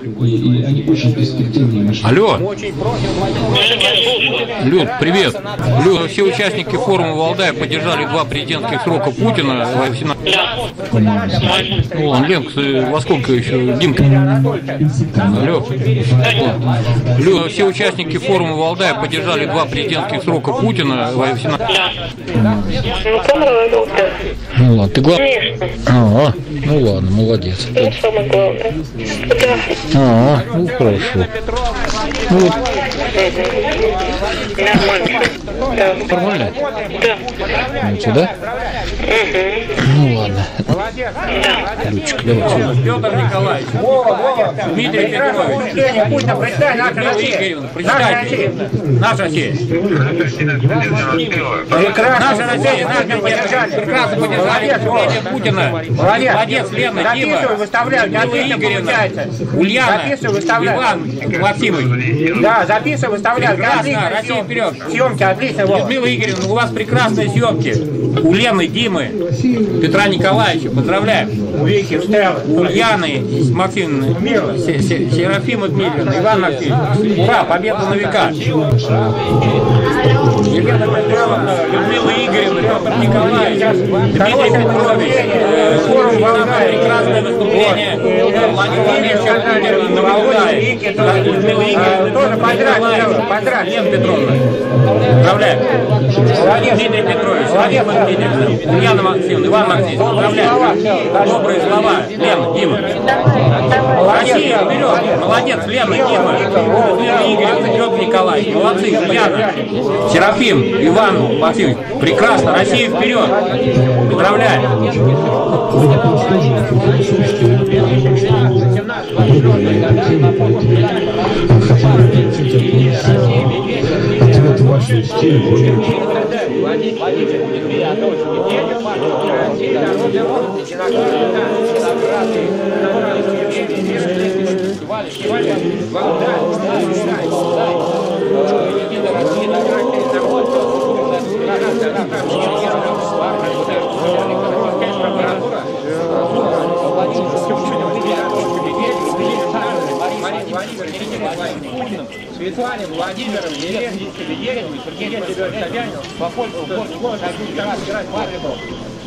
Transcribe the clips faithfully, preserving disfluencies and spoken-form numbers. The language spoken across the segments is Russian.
И, и они очень перспективные машины. Алло. Люд, привет. Люд, все участники форума Валдая поддержали два президентских срока Путина. О, Ленк, во сколько еще? Димка. Алло. Люд, все участники форума Валдая поддержали два президентских срока Путина. Ну ладно, ты главный. А, ну ладно, молодец. Ну, самое главное. Да. А, ну хорошо. Ну, вот. Нормально. Да. Нормально? Да. Ну, сюда? Угу. Ну ладно. Лючик, давай сюда. Петр Николаевич, Дмитрий Петрович, Путина, прочитай, наша Россия, прочитайте, наша Россия. Наша Россия, наша поддержали, прекрасно поддержали Путина, молодец, Лена, Дима, Людмила Игоревна, Ульяна, Иван Максимович. Да, записывай, выставляй. Прекрасно, Россия вперед. Съемки, отлично. Людмила Игоревна, у вас прекрасные съемки. У Лены, Димы, Петра Николаевича, поздравляем. У Вики, Стеллы. У Ульяны, Максимовны, Серафима Дмитриевна, Иван Максимович. Ура, победа на века. Елена Петровна, Людмила Игоревна, Петр Николаевич, Дмитрий Петрович. Форум Валдая, прекрасное выступление. Владимир Путин наблюдает. Людмила Игоревна, тоже поздравь, поздравь. Елена Петровна. Поздравляем. Дмитрий Петрович, Владимир Дмитриевна, Ульяна Максимовна, Иван Максимович. Поздравляем. Добрые слова. Лена, Дима. Россия вперед. Молодец, Лена, Дима. Людмила Игоревна, Петр Николаевич. Молодцы, Ульяна. Серафим, Иван Максимович. Прекрасно. Россия вперед. Поздравляем. Ответ в вашем стиле. Светлане, Владимиром, Елене, Елене, Сергею Собянину, по пользу год один раз играть Марину.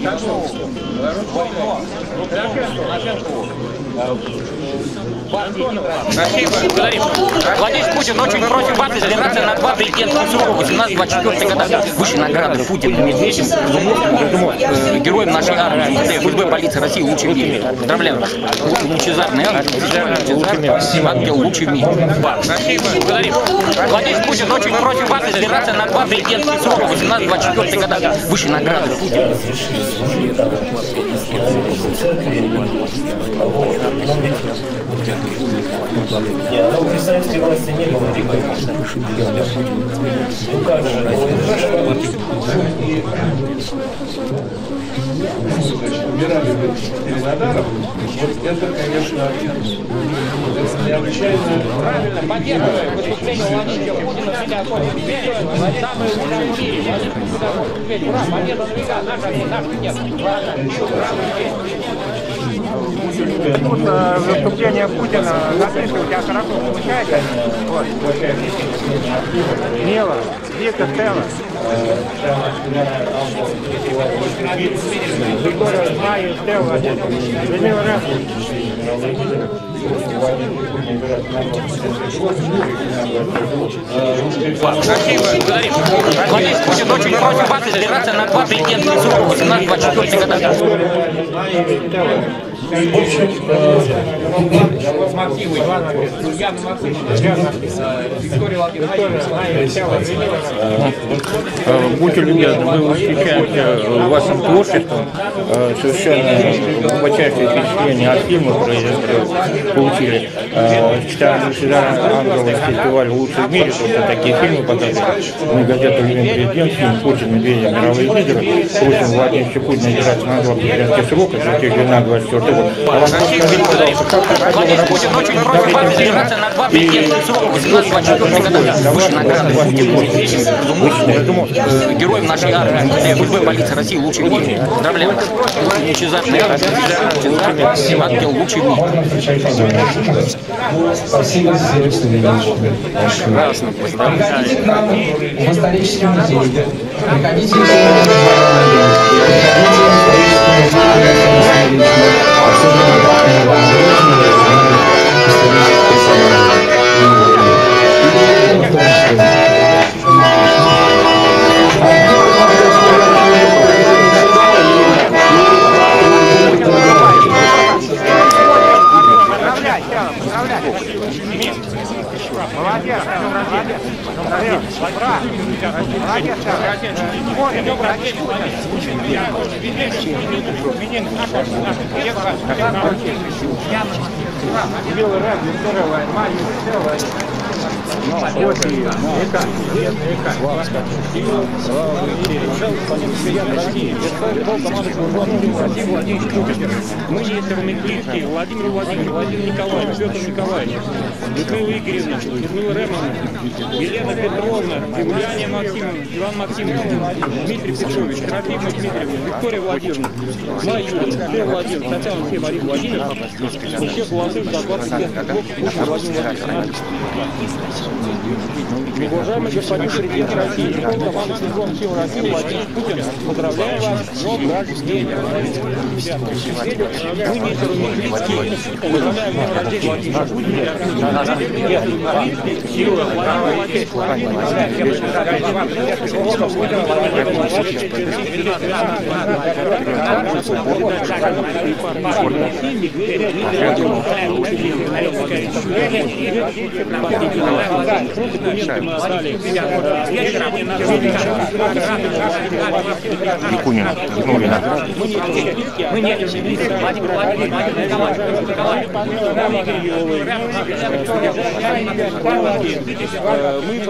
Владимир Путин ночью против вас избираться на два президентских срока восемнадцать-двадцать четвёртый года. Высшие награды Путин, Медведев, Зубов, героем нашей армии, эф эс бэ, полиции России лучший в мире. Поздравляю вас. Лучезарный ангел, лучший в мире. Владимир Путин ночью против вас избираться на два президентских срока восемнадцать-двадцать четвёртый года. Высшие награды Путин. Нет, но при советской власти не было регламента. У каждого убирали Перенадаров, вот это, конечно, это необычайно. Правильно, поддерживаю выступление Владимира Путина. Самый лучший в мире. Ура, победа на века, наша, наш нет. Тут э, выступление Путина на слышке у тебя хорошо получается. Вот. Мела, Вика, Стелла. Виктория, Майя, Стелла. Людмила Владимир Путин ночью против вас избираться на два президентских срока восемнадцать-двадцать четвёртый года. Максимович, Ульяна Максимович, Виктория Владимировна. Будьте любезны, мы восхищаемся вашим творчеством, совершенно глубочайшее впечатление от фильма получили. Читаем «Ангелы» фестиваль «Лучший в мире», просто такие фильмы показывают. Мы газету «Любим президент», фильм «Путин, Медведев, мировые лидеры». Путин, Владимир Путин избирается на два президентских срока, стратегия на двадцать четвёртый год. Россия Владимир Путин очень против вас, избираться на два президентских срока восемнадцатого двадцать четвёртого года. Выше награды Путину, безумовно, героям нашей армии, ФСБ, полиция России лучший в мире. Поздравляю. Лучезарный ангел лучший в мире. Спасибо, Сергей Владимирович. Прекрасно, поздравляю. Приходите к нам в исторический музей. Приходите в Молодец, молодец, молодец, белый рад, здоровая, мать, целая. Мы Ефремовны близкие, Владимир Владимирович, Владимир Николаевич, Петр Николаевич, Людмила Игоревна, Людмила Ремовна, Елена Петровна, Юлиане Максимовна, Иван Максимович, Дмитрий Петрович, Трофимовна Дмитриевна, Виктория Владимировна, Майя Юрьевна, Федор Владимирович, Татьяна Алексеевна, Мария Владимировна, у всех молодых до двадцати лет годов, Владимир Владимирович. Уважаемый господин президент России, Верховный командующий Силами сил России Владимир Путин, поздравляю вас с днем рождения. Мы не близкие. Поздравляем с днем рождения Владимира Никунина, Никулина. Мы не Владимир Владимирович, мы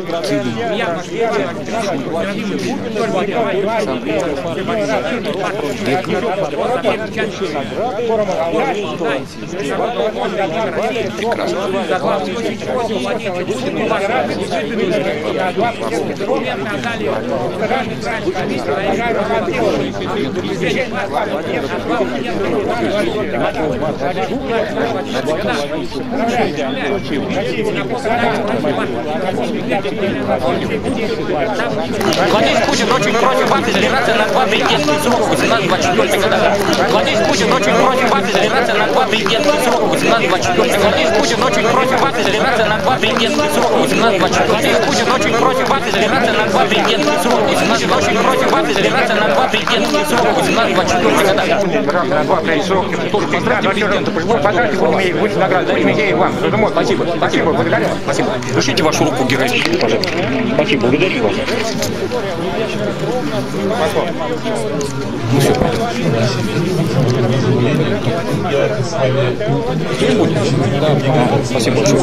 Владимир Путин очень против вас, избираться на два президентских срока восемнадцатого двадцать четвёртого года. Владимир Путин очень против вас, избираться на два президентских срока восемнадцатого двадцать четвёртого года. Владимир Путин очень против вас, избираться на два президентских срока восемнадцатого двадцать четвёртого года. Владимир Путин очень против вас, избираться на два президентских срока восемнадцатого очень против вас, избираться на два президентских срока восемнадцатого двадцать четвёртого года. На два президентских срока. Тоже поздравьте президента. Поздравьте выше награды. Имею вам. Спасибо. Спасибо. Благодарю. Спасибо. Пишите вашу руку героически, пожалуйста. Спасибо. Благодарю вас. Спасибо большое.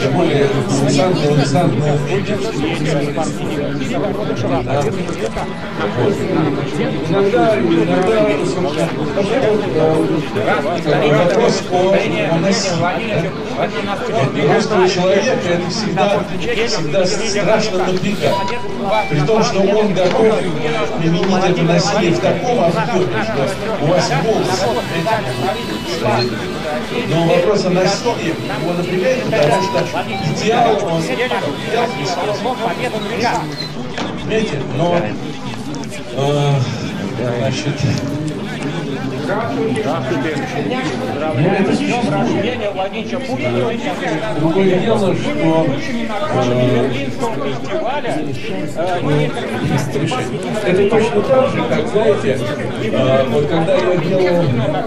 Иногда, иногда вопрос о русского человека это всегда, всегда страшно напрягает. При том, что он готов применить это насилие в таком объеме, что у вас голос. Но вопрос о насилии его напрягает, потому что идеал, он идеал знаете, но э, значит, другое дело, что э, это точно так же, как, знаете, э, вот когда я делал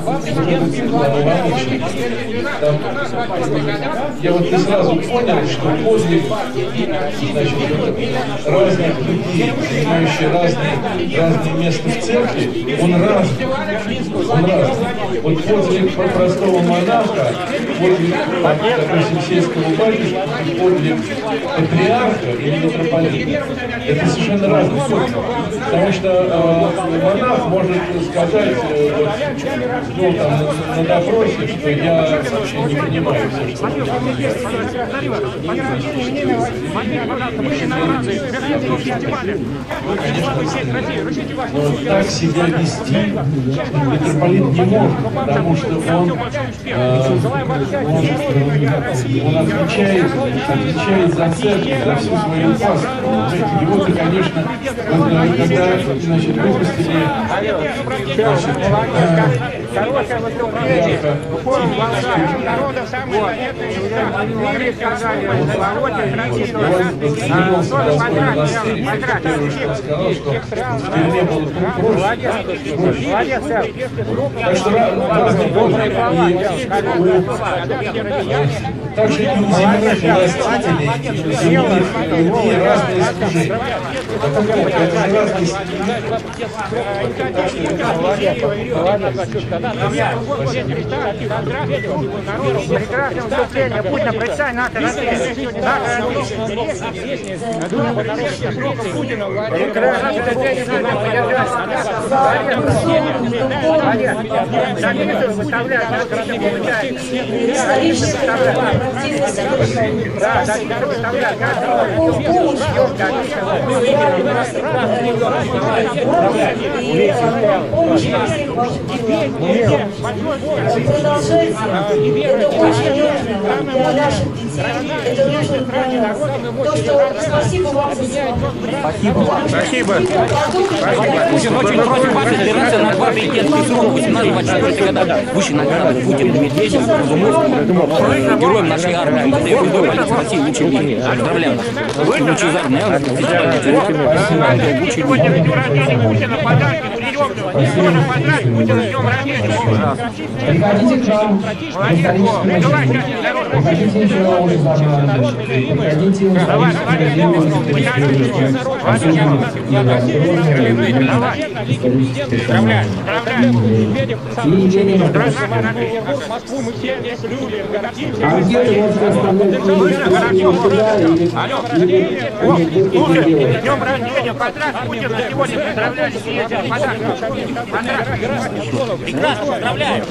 там, я вот не сразу понял, что подвиг, значит, разных людей, занимающих разные, разные места в церкви, он разный. он разный. Вот подвиг простого монаха, подвиг, допустим, сельского батюшки, подвиг патриарха или митрополита, это совершенно разный подвиг. Потому что э, монах может сказать, э, ну, там, на, на допросе, что я вообще не понимаю все, что он делает. Но так себя вести митрополит не может, потому что он, э, он, он отвечает, отвечает за церковь, за всю свою паству. Его-то, конечно, когда, когда значит, выпустили, значит, Хорошее выступление. Народа самые заметные места. Сказали, Володя, Красивый, тоже поздравь, молодец, так что разные добрые также и у земных властителей, и у земных людей разные служения. Это же разные служения. Прекрасное выступление. Путина, прочитай, наша Россия. Наша продолжайте. Это очень нужно для наших детей. Это нужно для то, что спасибо вам за сегодня. Спасибо вам. Спасибо. Путин очень просит вас избираться на два президентских срока восемнадцать-двадцать четыре года. Выше награды Путина, Медведев, Разумовского, героем нашей армии. ФСБ, полиция России, лучший мир. Поздравляю вас. Лучезарный армии. Сегодня на день рождения Путина подарки приемные. Можно поздравить Путина с днем рождения. Приходите к нам, приходите еще приходите Москву мы все здесь любим. А где ты можешь оставлять? Слушай, с днем рождения, поздравь Путина сегодня, поздравляю, съездили, подарок. Прекрасно, поздравляю.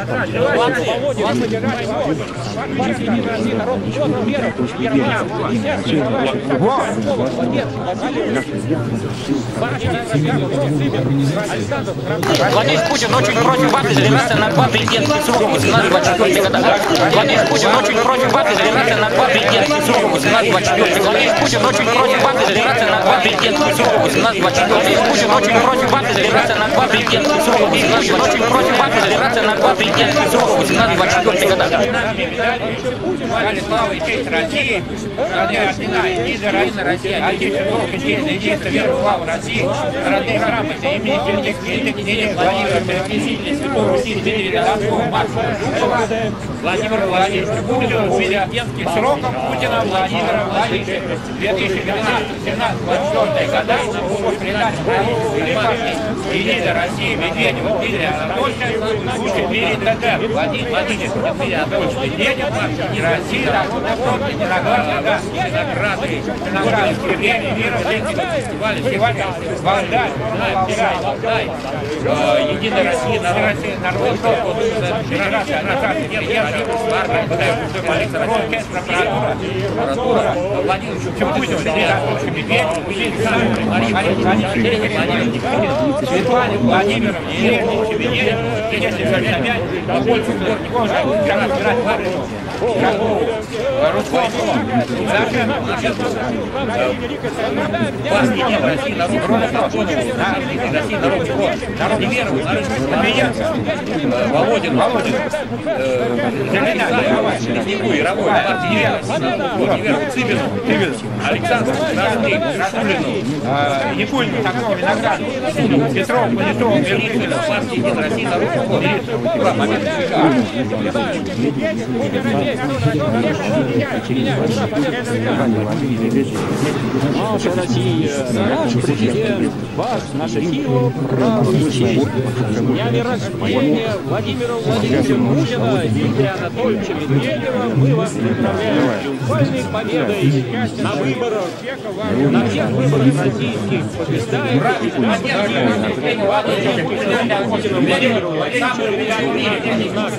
Владимир Путин очень против вас избираться на два президентских срока восемнадцать-двадцать четыре года. Владимир Путин очень против вас избираться на два президентских срока восемнадцать-двадцать четыре. Владимир Путин очень против вас избираться на два президентских срока восемнадцать-двадцать четыре. Владимир Путин очень против вас избираться на два президентских срока восемнадцать-двадцать четыре. Очень против вас избираться на два президентских срока восемнадцать-двадцать четыре года. Слава и честь России, родная ордена, лидер Родина Россия, отечество, долг и честь, единство, веру, славу России, родные грамоты, имени великих великих князей Владимира, Преосвященника, святого Василия, Дмитрия Донского, Марка Жукова, Владимира Владимировича Путина, с президентским сроком Путина Владимира Владимировича, две тысячи двенадцатый-семнадцатый двадцать четвёртый года, по предательству правительства партии «Единая Россия», Медведева, Дмитрия Анатольевича, лучший в мире ТТ, Владимир Владимирович, Дмитрий Анатольевич Медведев, не Россия, напротив, не награды, не награды, не награды, премии мира, фестивали, сегодня Валдай, Валдай, Валдай, Единая Россия, народ, Федерация, Национальная Федерация, Армия, полиция, Россия, прокуратура, прокуратура, Владимир Путин, Дмитрий Анатольевич Медведев, Владимир Светлане Владимировне, Елене Чебедеевне, если вернее опять, на пользу сборников, чтобы разбирать в армию. Русское слово. Вас не в России народ, в России народ чего? Народ не верует, народ смеется. Володин, Володин, Леснику, Яровой, партии не верует. Не верует Цыбину, Александру, Красный, Красулину, Никульну, такого Винограду, Петров, Политров, Великину, партии не в России народ чего? Два момента. Наша Россия, наш президент, ваш, наша Киева, православие. Днями рождения Владимира Владимировича Путина и Дмитрия Анатольевича Медведева мы вас поздравляем с триумфальной победой на выборах, на всех выборах российских. Побеждаем Владимиру Владимировичу знак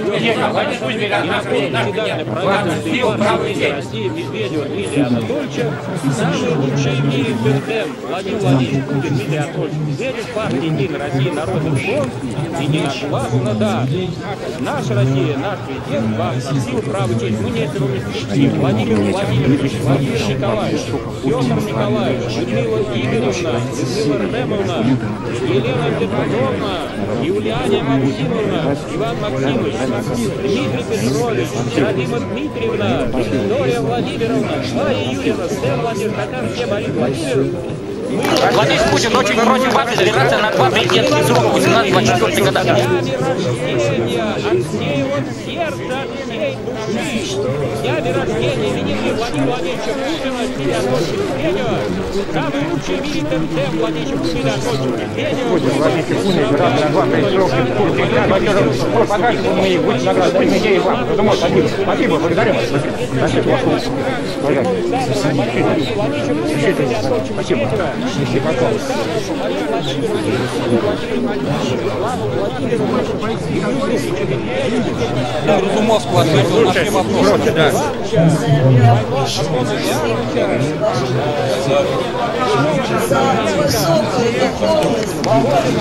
России Медведева Дмитрия Анатольевича, самый лучший в мире президент Владимир Владимирович Путин, Дмитрий Анатольевич Медведев, партия «Единая Россия», Народный фронт, единогласно, да. Наша Россия, наш президент, вам силу, право, честь. Мы не этого не слышим. Владимир Владимирович, Владимир Николаевич, Петр Николаевич, Людмила Игоревна, Людмила Ремовна, Елена Петровна, Юлиана Максимовна, Иван Максимович, Дмитрий Петрович, Радима Дмитриевна, Виктория Владимировна, Майя Юрьевна, Стэн Владимирович, Татьяна все, Борис Владимирович. Владимир Путин очень просит вас избираться на два президентских срока восемнадцать-двадцать четвёртых годах. Дня рождения от всего сердца, от всей души. Дня рождения великого Владимира Владимировича Путина, Дмитрия Анатольевича Медведева. Самый лучший в мире президент Владимир Владимирович Медведева. Владимир Путин избираться на два президентских срока. Покажем мы их будем награды примите и вам. Спасибо. Спасибо, благодарю вас. Спасибо. Спасибо. Разумовского ответил на все вопросы. За высокую духовность,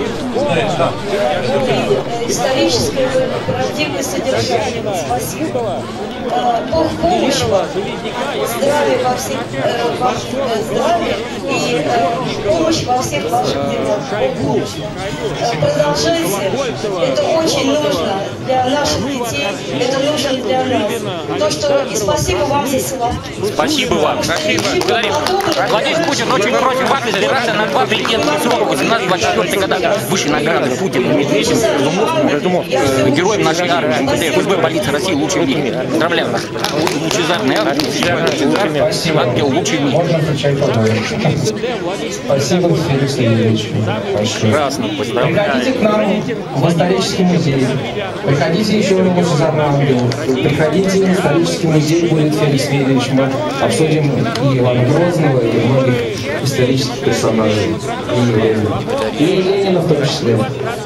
историческое правдивое содержание. Спасибо. Бог помощь вам, здравия во всех ваших здравия и помощь во всех ваших делах. Продолжайте. Это очень нужно для наших детей. Это нужно для нас. То, что и спасибо вам за слова. Спасибо вам. Благодарим. Владимир Путин очень просит вас избираться на два президентских срока восемнадцать-двадцать четвёртых годах. Высшей награды Путина, Медведев, героем нашей армии, МВД, ФСБ, полиция России, лучший в мире. Поздравляю вас. Лучезарный ангел, лучший в мире. Можно включать потом. Спасибо, Феликс Ильич. Прекрасно, поздравляю. Приходите к нам в исторический музей. Приходите еще на лучезарный ангел. Приходите в исторический музей, будет Феликс Ильич. Мы обсудим и Ивана Грозного, и многих исторических персонажей. И, и Ленина в том числе.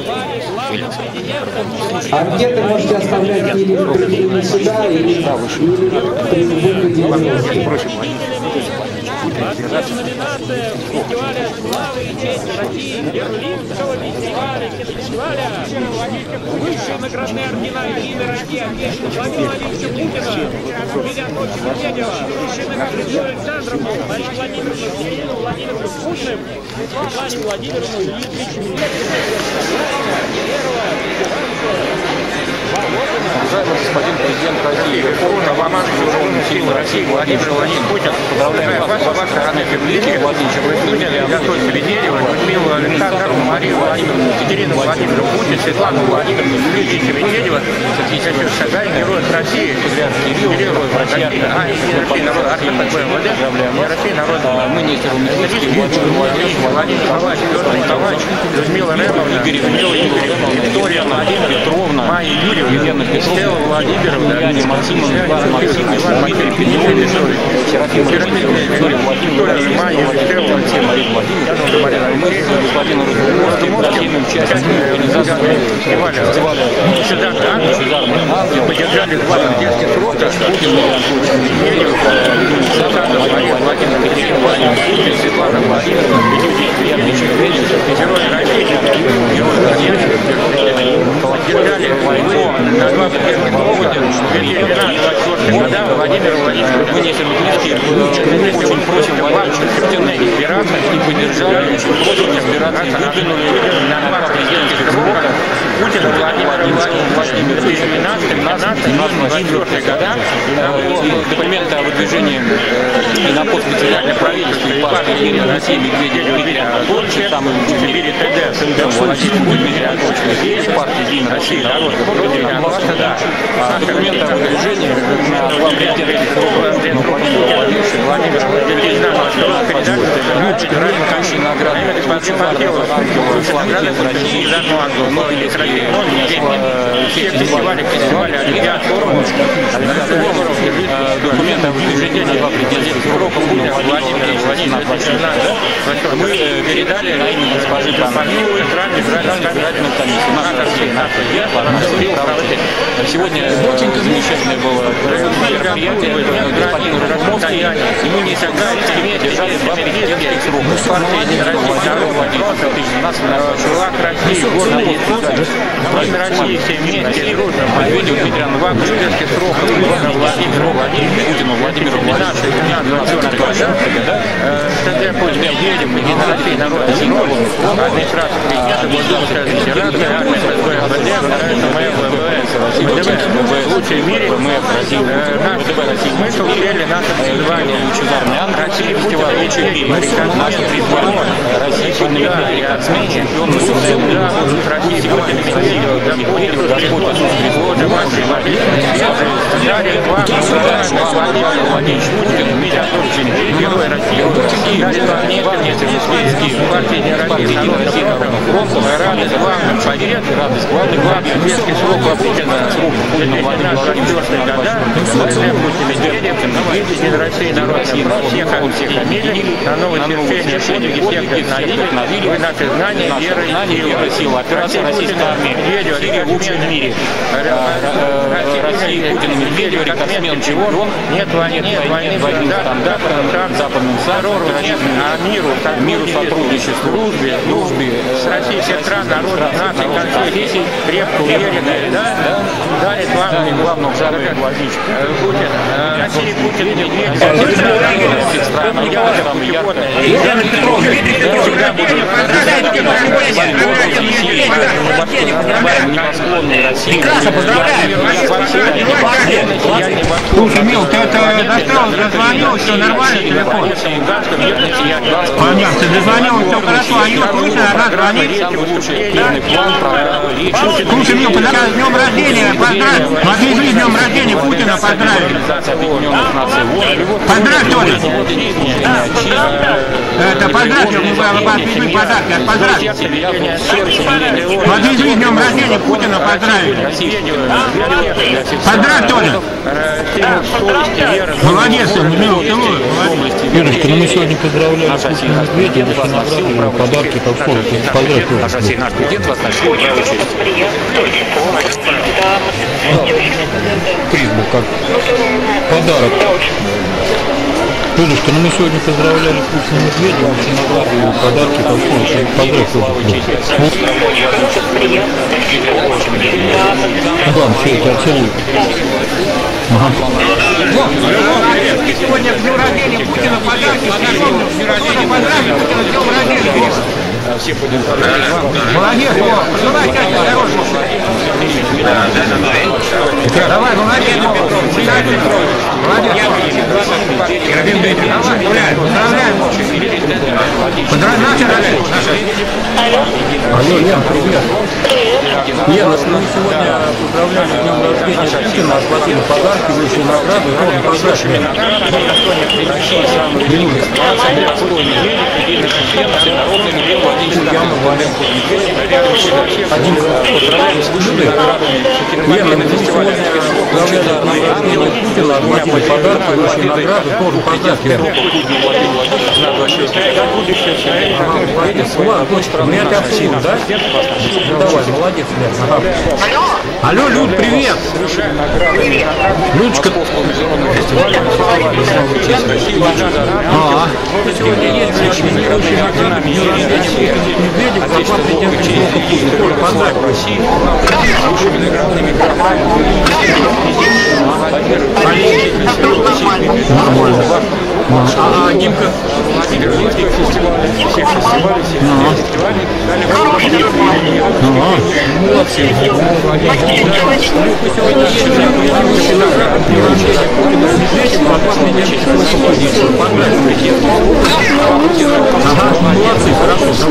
А где-то можете оставлять или или сюда, или Номинация фестиваля «Славы и честь России», Берлинского фестиваля, кинофестиваля. Высшие наградные ордена «Единой России» отвешены Владимиру Владимировичу Путина, Дмитрия Анатольевича Медведева, высшие награды Зою Александровну, Марию Владимировну, Екатерину Владимировну Путиным, Светлане Владимировну Ильичу Уважаемый господин президент России, вооруженных сил России Владимир Владимирович Путин, поздравляю вас с вашей родной республики, Владимир Анатольевич Медведева, Людмилу Александровну, Марию Владимировну, Екатерину Владимировну Путин, Светлану Владимировну Ильича Медведева, Шагай, героев России, героев России, а, России, народ, РСФСБ, МВД, России, народ, мы не Владимир Владимирович, Петр Николаевич, Людмила Ремовна, Людмила Игоревна, Виктория Петровна, Майя Юрьевна, Елена Петровна, Владимировна, Яне Максимовна, Иван Максимович, Дмитрий Петрович, Серафим Виктория Владимировна, Майя Юрьевна, Мария Владимировна, мы с Владимиром Разумовским активным участником организации фестиваля «Лучезарный ангел» поддержали два президентских срока Путин, Медведев, Александр Владимировна, Екатерина Владимировна, Светлана Владимировна, герои России, герои России, поддержали войну на два президентских срока две тысячи двенадцатого-две тысячи четвёртого года Владимир Владимирович вынесли близкие, очень просим вас активно избираться и поддержали, очень просим избираться и выдвинули на два президентских срока Путин Владимир Владимирович в две тысячи двенадцатом-две тысячи четвёртом годах. Документы о выдвижении и на пост специального правительства и партии «Единая Россия» Медведева Дмитрия Анатольевича, там и Сибири ТД, Владимир Дмитрий Анатольевич, партия «Единая Россия», народ, документы о выдвижении на два президента Галочка, размыкающие награды. Лучший ангелов России, Нобелевские фестивали, фестивали, олимпиады, документы о выдвижении на два президентских срока Путина Владимира Владимировича. Мы передали на имя госпожи Панфиловой избирательную комиссию. Сегодня замечательное было мероприятие господина Разумовского, и мы не согласны держали два президентских срока. Партия России, две тысячи двенадцатого, флаг России, город Время России, все вместе, дружно, Медведев, Дмитрий Анвак, президентских сроков, Владимир Владимирович, Путину, Владимиру Владимировичу, ТД Путин, Медведев, Единая Россия, народ, администрация президента, Государственная федерация, армия ФСБ, МВД, МФ, ВВС, лучшие в мире, МФ, Россия, ВТБ, Россия. Мы сумели наше призвание, лучезарный ан, Россия, фестиваль, лучший в мире, наше призвание, Россия, поднятие от СМИ, чемпион, да, вот Россия, сегодня Россия, Господь, Господь, Иисус Христос, Джамаши, Дарья, Владимир Владимирович Путин, Дмитрий Анатольевич, герой России, Дарья Владимирович, Успенский, партия России, народ России, Фронтовая радость, главный побед, радость, главный, главный, детский срок Путина, срок Путина, Владимир Владимирович, года, Владимир Медведев, Единая Россия, народ России, всех, всех фамилий, на новое терпение, подвиги всех вдохновили, вы наши знания, веры и силы. Операция российской армии, Медведев, Сирия, лучший в мире. Россия, Путин, Медведев, рекордсмен чемпион, нет войны, нет войны, западным сарору, а миру, миру сотрудничеству, дружбе, дружбе, с Россией всех стран, народов, наций, конституций, крепко уверенные, да, дарит вам главному Владимир Владимирович Путин, Россия, Путин, Медведев, всех стран, всегда будет прекрасно, поздравляю! Слушай, Мил, ты это достал, дозвонил, все нормально, телефон? Понятно, ты дозвонил, все хорошо, а Юр, слышно, она звонит? Слушай, Мил, поздравляю, с днем рождения, поздравь, отвезли с днем рождения Путина, поздравь. Поздравь, Толя. Это поздравь, мы отвезли подарки, поздравь. Отвезли с днем рождения Путина, поздравили. Поздравь, Толя. Молодец, Мил, ты лучше. Юрочка, ну мы сегодня поздравляли Путина Медведева, дошли награды, подарки, так что поздравь тоже. Наш Россия, наш президент вас нашел, правда, через приз был как подарок. Юрочка, ну мы сегодня поздравляли Путина Медведева, дошли награды, подарки, так что поздравь тоже. Ну ладно, все, я тебя целую. Сегодня к дню рождения Путина подарки, знакомых, к дню рождения поздравили, Путина с днем рождения. все будем поздравить. Молодец, пожелай счастья, здоровья. Давай, молодец, молодец. Давай, гуляй, поздравляем. Поздравляем. Алло, Лен, привет. Лена, мы сегодня поздравляли с днем рождения Путина, оплатили подарки, вышли награды, ровно поздравь, Лена. Россия самый длинный экспансия, достойный денег, недельный президент, всенародный Михаил Владимирович Владимирович. Один поздравляем с высшими наградами. Лена, мы сегодня поздравляли с днем рождения Путина, оплатили подарки, вышли награды, тоже поздравь, Лена. Ладно, дочка, меня тебя обсудил, да? Давай, молодец, Лена. Алло, Люд, привет! Людочка. А, сегодня есть международный Медведев, зарплата президента Срока Путина. Коля, поздравь. Нормально. А Димка? Всех фестивалей, всех фестивалей, всех фестивалей. Молодцы. Ага, молодцы, хорошо.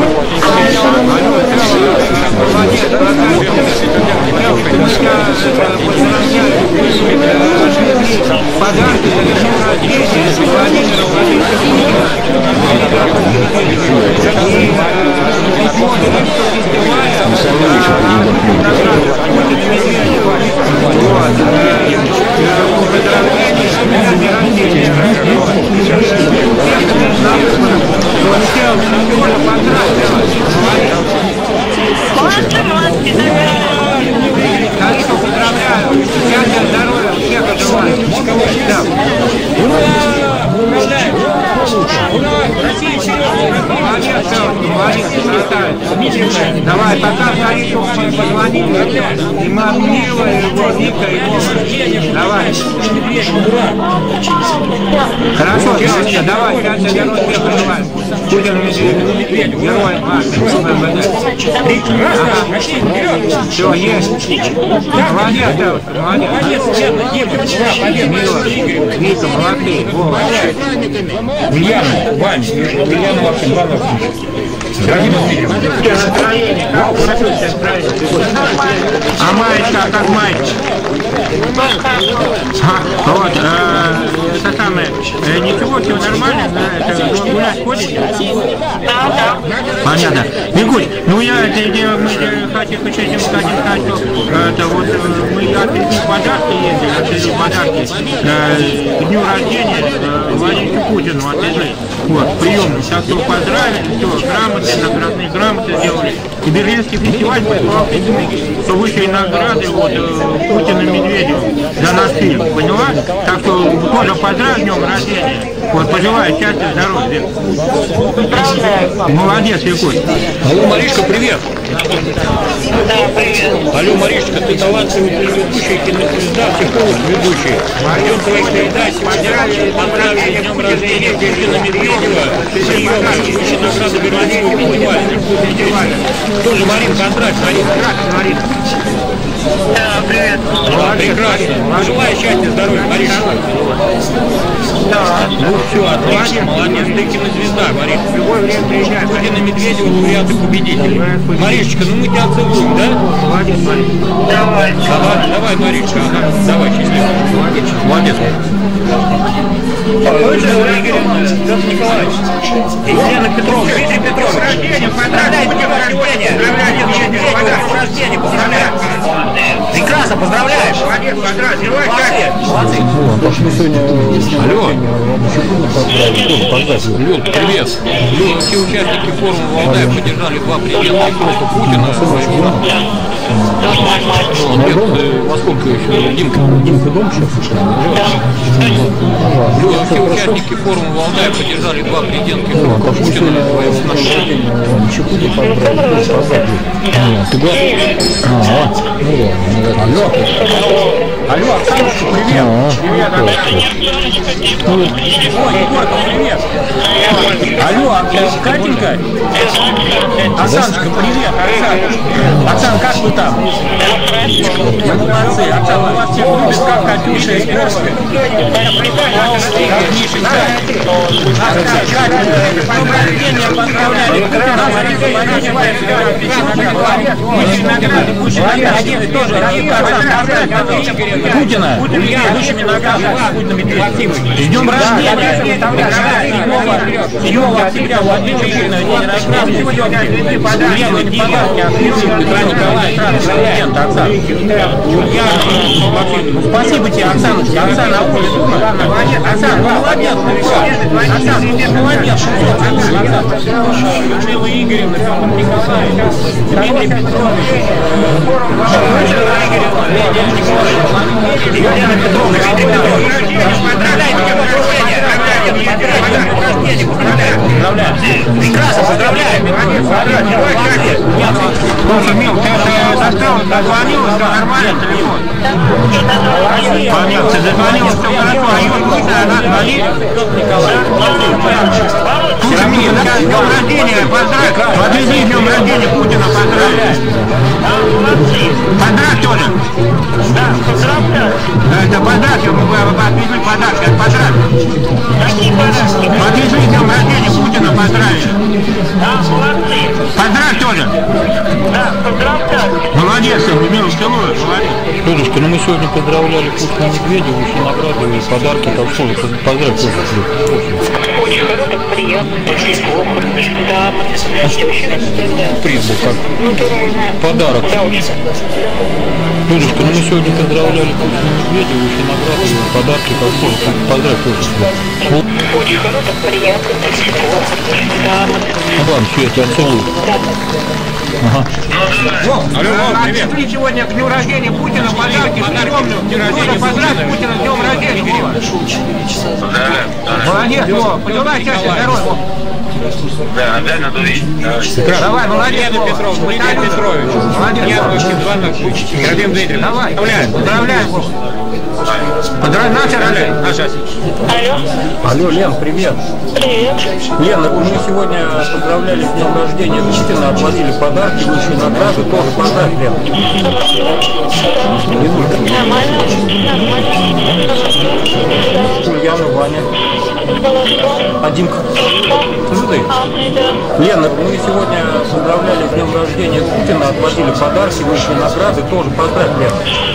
Подарки за Владимира Владимировича. Тарифов поздравляю. Счастья, здоровья, успехов желаю. Молодец, молодец, красавец. Давай, пока Тарифов позвони. И Мамила, и его Вика, и Вова. Давай. Хорошо, девочка, давай, счастья, здоровья, успехов желаю. Путин Медведев. Герой МВД. Все, есть. Молодец, девушка, молодец. Мила, Вика, молодцы. Вова. Ульяна, Вань, Ульяна вообще два Настроение, как хорошо у тебя настроение. А маечка, как маечка? А, вот, э, это самое, э, ничего, все нормально, да, это гулять ходите? Да, да. Понятно. Викуль, ну я, это, это, мы хотим, хотим сказать, что это вот мы отвезли подарки, ездили, отвезли подарки э, к дню рождения э, Владимиру Путину отвезли. Вот, приемный, так что поздравили, все, грамоты, наградные грамоты сделали. И Берлинский фестиваль прислал письмо, что вышли награды вот, э, Путину и Медведеву за наш фильм, поняла? Так что тоже поздравь с днем рождения. Вот, пожелаю счастья, здоровья. Молодец, Викуль. Алло, Маришка, привет. Да, привет. Алло, Маришка, ты талантливый ведущий, кинозвезда, психолог ведущий. Ждем твоих передач. Поздравляю, поздравляю с днем рождения Путина Медведева. Прием, получи награду Берлинского фестиваля. Тоже Марин, поздравь, Марин. Марин. Да, привет. Да, прекрасно. Желаю счастья, здоровья, Маришка. Да. Ну все, отлично, молодец, ты кинозвезда, Мариш. В любое время приезжай. Путин и Медведева, лауреаты победители. Маришечка, ну мы тебя целуем, да? Молодец, Мариш. Давай. Давай, давай, Маришка, ага. Давай, счастливо. Молодец. Молодец. Игоревна, Петр Николаевич, Елена Петровна, Дмитрий Петрович. Рождение, поздравляю, с днем рождения. Поздравляю, рождения, поздравляю. Прекрасно, поздравляешь. Молодец, поздравляю, желаю счастья. Молодцы. Алло. Люд, привет. Люд, все участники форума Валдая поддержали два президента срока Путина. Нет, во сколько еще? Димка. Димка дом сейчас? Люд, все участники форума Валдая поддержали два президента срока Путина в своем отношении. Алло. Алло, Оксаночка, привет. Привет, Ой, Егорка, привет. Алло, Катенька. Оксаночка, привет, Оксана. Оксана, как вы там? Вы молодцы. Оксана, вас всех любят, как Катюша и Егорка. Как Мишенька. Катенька, поздравляю. Высшие награды, высшие награды. Тоже, Путина, высшими наградами Путина Медведева. С днем рождения! седьмого октября Владимир Игоревна, день рождения. Лена, Дима, Петра Николаевна, президент, Оксана. Спасибо тебе, Оксаночка. Оксана, а Оля дома? Оксана, молодец. Оксана, молодец. Людмила Игоревна, Петр Николаевич, Дмитрий Петрович. Лидия Николаевна. Елена Петровна, Дмитрий Петрович. Поздравляю. Прекрасно, поздравляю. Слушай, Мил, ты застал, дозвонилась, все нормально, телефон? Понятно, ты дозвонилась, все хорошо, а его слушай, она звонит. Слушай, Мил, сейчас с днем рождения, поздравь. Подвези с днем рождения Путина, поздравляю. Поздравь тоже. Да, поздравляю. Это поздравь, мы отвезли подарки, поздравь. Какие подарки? Подвезли с днем рождения Путина, поздравили. Да, молодцы. Поздравь тоже. Да, поздравляю. Молодец, Мил, целую, молодец. Дедушка, ну мы сегодня поздравляли Путина Медведева, все награды и подарки, так что поздравь тоже. Очень хорошо, приятно, тепло, да, Принял как подарок. Дедушка, ну мы сегодня поздравляли Медведева, еще награды, подарки, как тоже, поздравь тоже. Очень хорошо, приятно, тепло, да. Ну ладно, все, я тебя целую. Ага. Алло, привет. Пришли сегодня к дню рождения Путина, подарки, подарки, дню рождения поздравить Путина с днем рождения, Вова. Молодец, Вова, пожелай счастья, здоровья. Да, дай надо видеть. Давай, молодец, Лена Петровна, Лена Петрович. Молодец, Георгий Дмитриевич. давай, поздравляем, Вова. Поздравляем, наша Россия. Наша. Алло. Алло, Лен, привет. Привет. Лена, мы сегодня поздравляли с днем рождения Путина, отводили подарки, высшие награды, тоже поздравь, Лен. Нормально. Ульяна, Ваня. А Димка? Слушай ты? Лена, мы сегодня поздравляли с днем рождения Путина, отводили подарки, высшие награды, тоже поздравь, Лен.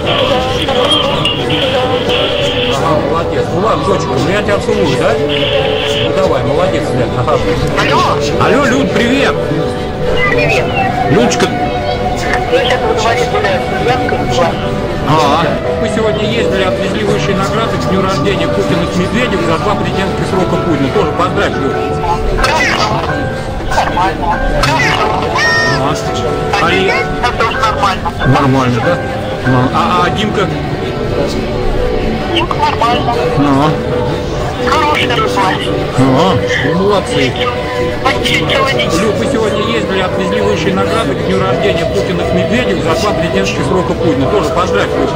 Ага, молодец. Ну ладно, дочка, ну я тебя целую, да? Ну давай, молодец, Лен. Ага. Алло. Алло, Люд, привет. Привет. Людочка. Я сейчас говорю, что А, мы сегодня ездили, отвезли высшие награды к дню рождения Путина с Медведевым за два президентских срока Путина. Тоже поздравь, Люд. нормально. А, Они это тоже нормально. нормально, да? Ну, а, а Димка? Димка нормально. Ну, Хороший разговор. ну, молодцы. Почти целый день. Люд, мы сегодня ездили, отвезли высшие награды к дню рождения Путина с Медведевым за два президентских срока Путина. Тоже поздравь, Люд.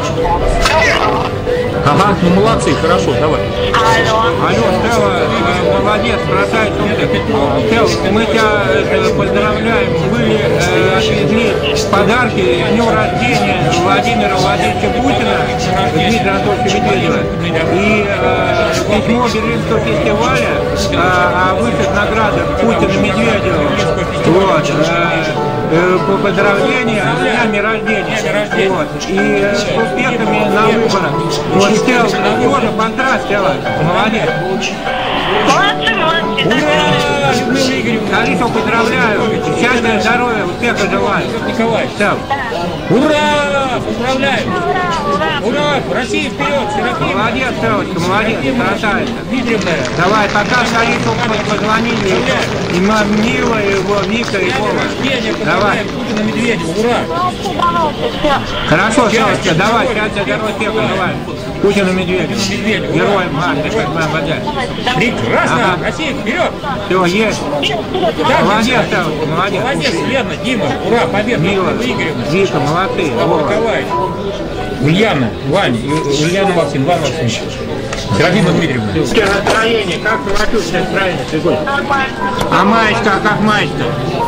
Ага, ну молодцы, хорошо, давай. Алло. Алло, Стелла, э, молодец, красавица. Стелла, мы тебя э, поздравляем. Были, э, отвезли подарки к дню рождения Владимира Владимировича Путина, Дмитрия Анатольевича Медведева. И э, письмо Берлинского фестиваля э, о высших наградах Путина Медведева. Вот. Э, э, поздравления с днями рождения. Вот. И э, с успехами на выборах. Вот, Стелла, тоже поздравь, Стелла. Молодец. Молодцы, молодцы. Ура! Людмила Игоревна, Алису поздравляю. Счастья, здоровья, успеха желаю. Николай. Стелла. Ура! Поздравляем! Ура! Россия вперед! Серафима! Молодец, Стеллочка, молодец, красавица. Дмитриевна! Давай, пока с Алису позвонили. И Мила, и его, Вика, и Вова. Давай. Путина Медведева! Ура! Хорошо, Стеллочка, давай, счастья, здоровья, успеха желаю. Путину Медведеву. Героем марта, как мы обладаем. Прекрасно! Ага. Россия вперед! Все, есть. Молодец, Стеллочка, молодец. Молодец, Лена, Дима! Ура! Победа! Мила, Игоревна! Вика, молодцы. Вова. Николай! Ульяна, Ваня, Ульяна Максим, Ваня Максимович. Серафима Дмитриевна. Настроение, как самочувствие, настроение, Григорий? Нормально. А маечка, как маечка?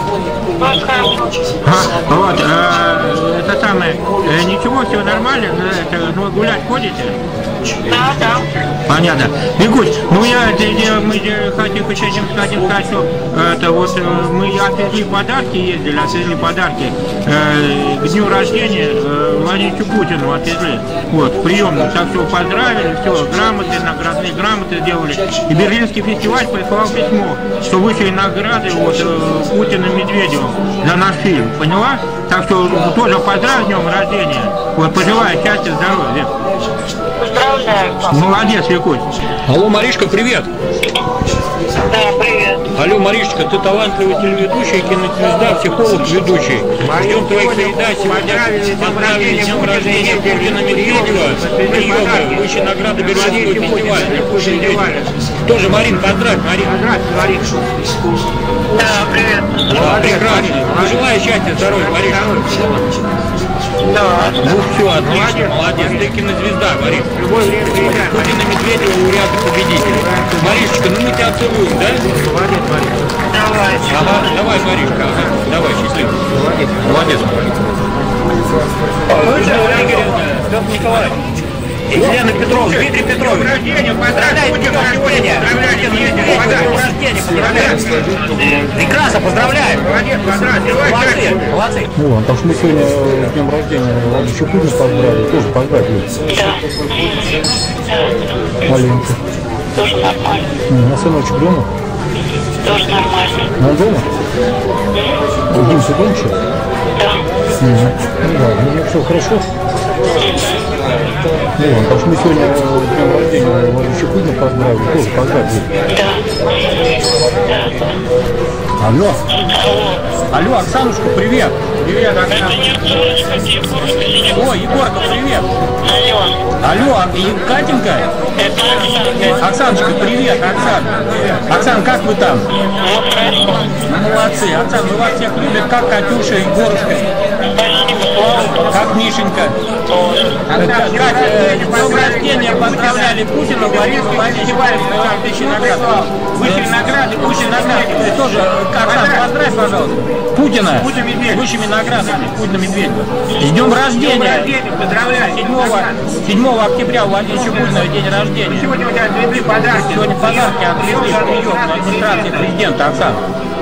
А, вот, э, это самое, э, ничего, все нормально, э, это, ну, гулять ходите? Да, да. Понятно. Викусь, ну я, это, я мы хотим, хотим, хотим сказать, что это вот э, мы отвезли подарки, ездили, отвезли подарки э, к дню рождения э, Владимиру Путину отвезли, вот, в приемную, так что поздравили, все, грамоты, наградные грамоты сделали. И Берлинский фестиваль прислал письмо, что высшие награды вот э, Путина Медведеву за наш фильм, поняла? Так что тоже поздравь с днем рождения, вот, пожелаю счастья, здоровья. Поздравляю. Молодец, Викусь. Алло, Маришка, привет. Да, привет. Алло, Маришечка, ты талантливый телеведущий, кинозвезда, психолог, ведущий. Ждем твоих передач. Сегодня поздравили с днем рождения Путина Медведева. Приемы, высшие награды Берлинского фестиваля. Тоже, Марин, поздравь, Марин. Поздравь, Марин. Да, привет. Да, прекрасно. Пожелаю счастья, здоровья, Марин. Да. Ну все, отлично, молодец. Ты кинозвезда, Марин. Путина Медведева, лауреата победителя. Маришечка, ну мы тебя целуем, да? Молодец, Марин. Давай. Ага, давай, Маришка, ага. Давай, счастливо. Молодец. Молодец. Петр Николаевич. Елена Петровна, Дмитрий Петрович. Рождение, поздравляю, Путин рождения. Поздравляю, рождение, поздравляю. Прекрасно, поздравляю. Молодец, поздравляю. Молодцы, молодцы. Ну, а так что мы сегодня с днем рождения еще Путина поздравили, тоже поздравили. Да. Маленько. Тоже нормально. А сыночек дома? Тоже нормально. Он дома? Дим, ты дома что? Да. Ну ладно, ну все хорошо. Ну ладно, потому что мы сегодня днем рождения Владимира Путина поздравили, тоже поздравили. Да. Алло. Алло, Оксанушка, привет. Привет, Оксана. Ой, Егорка, привет. Алло. Алло, а Катенька? Это Оксана. Оксаночка, привет, Оксан. Оксан, как вы там? Вот хорошо. Молодцы, Оксан, мы вас всех любим, как Катюша, Егорушка. Спасибо, Слава. Как Мишенька. Тоже. Катя, с днем рождения поздравляли Путина, Борис Владимирович, пятьдесят тысяч наград. Высшие награды, высшие награды. Ты тоже, Оксан, поздравь, пожалуйста. Путина, высшими наградами, Путина Медведева. С днем рождения. Поздравляю. седьмого октября у Владимира Путина день рождения. Сегодня у тебя отвезли подарки. Сегодня подарки отвезли в Нью-Йорк на администрации президента, Оксана.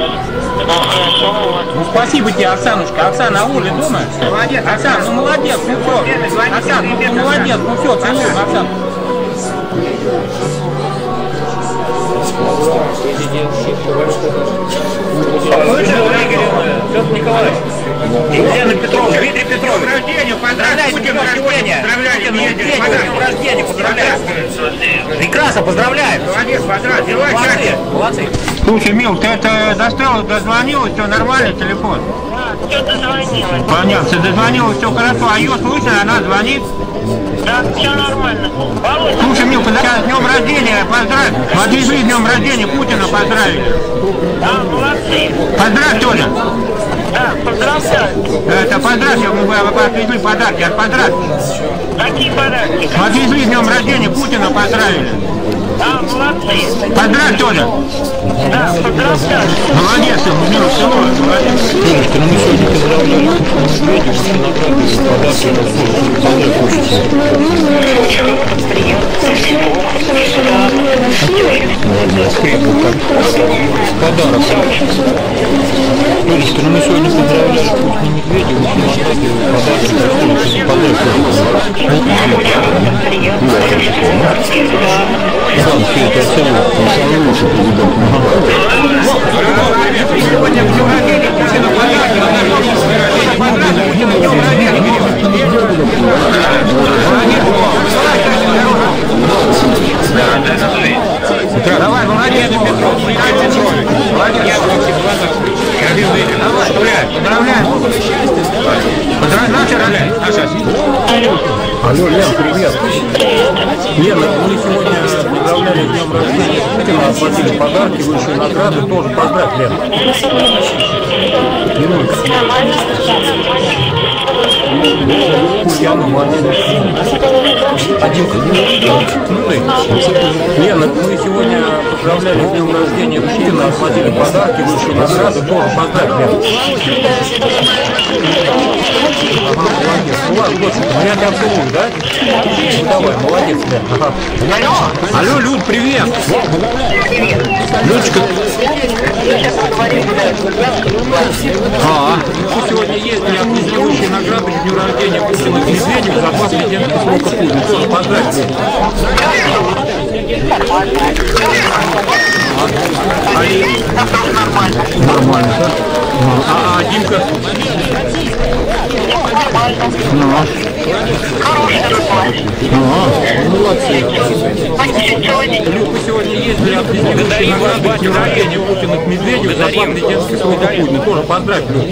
Ну, спасибо тебе, Оксанушка. Оксана, а Оля дома? Молодец, Оксана, ну молодец, ну все. Оксана, ну ты молодец, ну все, целуем, Оксана. Петр Николаевич. Елена Петровна, Дмитрий Петрович. Рождение, поздравляю, Путина рождения. Поздравляю, рождения, поздравляю. Прекрасно, поздравляю. Молодец, поздравляю. Молодцы, молодцы. Слушай, Мил, ты это достала, дозвонилась, все нормально, телефон? Все дозвонилась. Понятно, все дозвонилась, все хорошо. А ее слышно, она звонит? Да, все нормально. Слушай, Мил, поздравляю, с днем рождения, поздравь. Отвезли с днем рождения, Путина поздравили. Да, молодцы. Поздравь тоже. Да, поздравляю. Это поздравь, мы отвезли подарки, а поздравь. Какие подарки? Отвезли с днем рождения, Путина поздравили. Да, молодцы. Поздравь тоже. Да, поздравляю. Молодец, Мил, все, молодец. Девушка, ну мы сегодня поздравляем Медведева, награды и подарки на службу. Поздравь хочется. Скрипку, как подарок. Девушка, ну мы сегодня поздравляем Путина Медведева, награды и подарки на службу. Поздравь хочется. Иван, все это целое, самый лучший президент. Сегодня в Европе Путина подарки, давай, молодец, Петров, молодец, поздравляем, поздравляем, наши роляй, Алло, Алло, Лен, привет. Лена, мы сегодня поздравляли с днем рождения Путина, оплатили подарки, высшие награды, тоже поздравь, Лен. Минутку. Ульяна, молодец. Одинка, Лена, мы сегодня поздравляли с днем рождения Путина, оплатили подарки, высшие награды, тоже поздравь, Лен. Ага, молодец. Ну ладно, доченька, ну я тебя целую, да? Ну давай, молодец, Лен. Ага. Алло, Люд, привет. Людочка. А, мы сегодня ездили, отнесли высшие награды к дню рождения Путина Медведева за два президентских срока Путина. Тоже поздравь. Нормально, да? А, а Димка? Ну, ну, молодцы. Люк, мы сегодня ездили, отвезли высшие награды к дню рождения Путина к Медведеву за два президентских срока Путина. Тоже поздравь, Люк.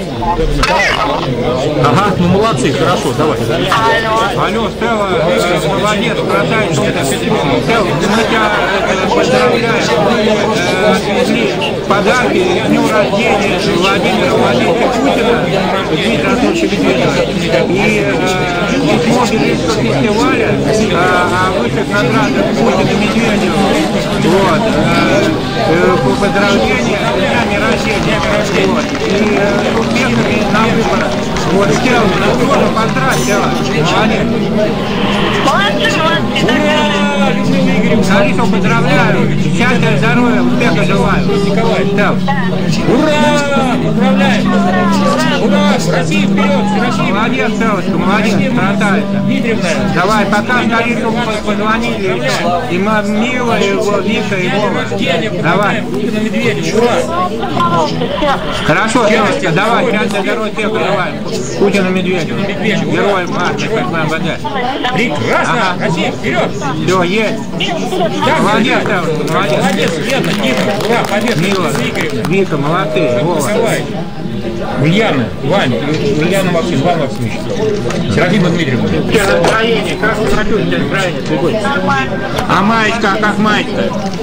Ага, ну молодцы, хорошо, давай. Алло, Стелла, молодец, красавица. Стелла, мы тебя поздравляем. Отвезли подарки к дню рождения Владимира Владимировича Путина, Дмитрия Анатольевича Медведева. И письмо Белинского фестиваля о высших наградах Путина Медведева. Вот. По поздравлению с днями рождения. Вот. И успехами на выборах. Вот, Стелла, ну тоже поздравь, Стелла. Молодец. Ура! Людмила Игоревна, Алису поздравляю. Счастья, здоровья, успеха желаю. Николай, Стелла. Ура! поздравляем! Ура! Россия вперед! Россия! Молодец, девушка, молодец, красавица! Дмитриевна, давай, пока старикам позвонили, и Мила, и Вика, и Вова. Давай. Путина, Медведева, ура! Хорошо, девушка, давай, сейчас герой тех, давай. Путина, Медведева. Герой армии, как нам ВД. Прекрасно! Ага. Россия, вперед! Все, есть! Молодец, девушка, молодец! Молодец, Лена, Дима, ура, победа! Мила, Вика, молодцы, Вова. Ульяна, Вань, Ульяна Максим, Иван Максимович. Серафима Дмитриевна. Настроение, как вы почувствуете настроение? А маечка, как маечка?